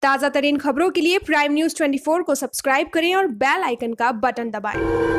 ताजा तरीन खबरों के लिए प्राइम न्यूज 24 को सब्सक्राइब करें और बेल आइकन का बटन दबाएं।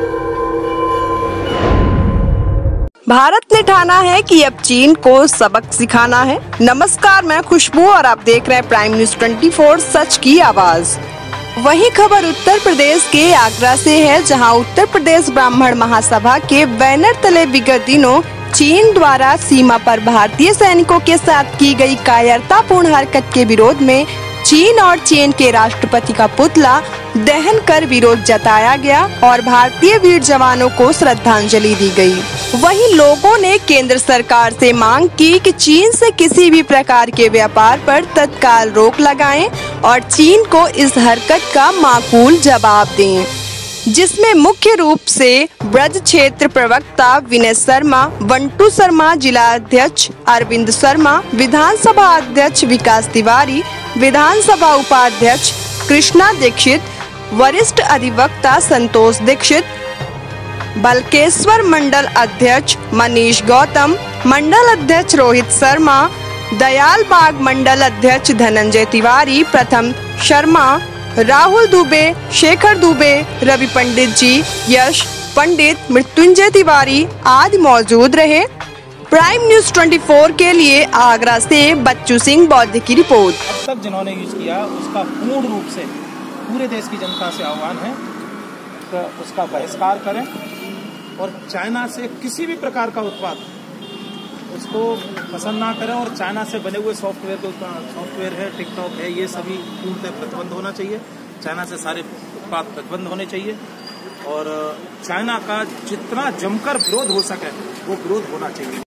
भारत ने ठाना है कि अब चीन को सबक सिखाना है। नमस्कार, मैं खुशबू और आप देख रहे हैं प्राइम न्यूज 24 सच की आवाज। वही खबर उत्तर प्रदेश के आगरा से है, जहां उत्तर प्रदेश ब्राह्मण महासभा के बैनर तले विगत दिनों चीन द्वारा सीमा पर भारतीय सैनिकों के साथ की गई कायरतापूर्ण हरकत के विरोध में चीन और चीन के राष्ट्रपति का पुतला दहन कर विरोध जताया गया और भारतीय वीर जवानों को श्रद्धांजलि दी गई। वहीं लोगों ने केंद्र सरकार से मांग की कि चीन से किसी भी प्रकार के व्यापार पर तत्काल रोक लगाएं और चीन को इस हरकत का माकूल जवाब दें, जिसमें मुख्य रूप से ब्रज क्षेत्र प्रवक्ता विनय शर्मा, बंटू शर्मा, जिला अध्यक्ष अरविंद शर्मा, विधानसभा अध्यक्ष विकास तिवारी, विधानसभा उपाध्यक्ष कृष्णा दीक्षित, वरिष्ठ अधिवक्ता संतोष दीक्षित, बलकेश्वर मंडल अध्यक्ष मनीष गौतम, मंडल अध्यक्ष रोहित शर्मा, दयाल बाग मंडल अध्यक्ष धनंजय तिवारी, प्रथम शर्मा, राहुल दुबे, शेखर दुबे, रवि पंडित जी, यश पंडित, मृत्युंजय तिवारी आदि मौजूद रहे। प्राइम न्यूज 24 के लिए आगरा से बच्चू सिंह बौद्ध की रिपोर्ट। अब तक जिन्होंने यूज किया उसका पूर्ण रूप से पूरे देश की जनता से आह्वान है कि उसका बहिष्कार करें और चाइना से किसी भी प्रकार का उत्पाद उसको पसंद ना करें और चाइना से बने हुए सॉफ्टवेयर है, टिकटॉक है, ये सभी पूर्णतः प्रतिबंध होना चाहिए। चाइना से सारे उत्पाद प्रतिबंध होने चाहिए और चाइना का जितना जमकर विरोध हो सके वो विरोध होना चाहिए।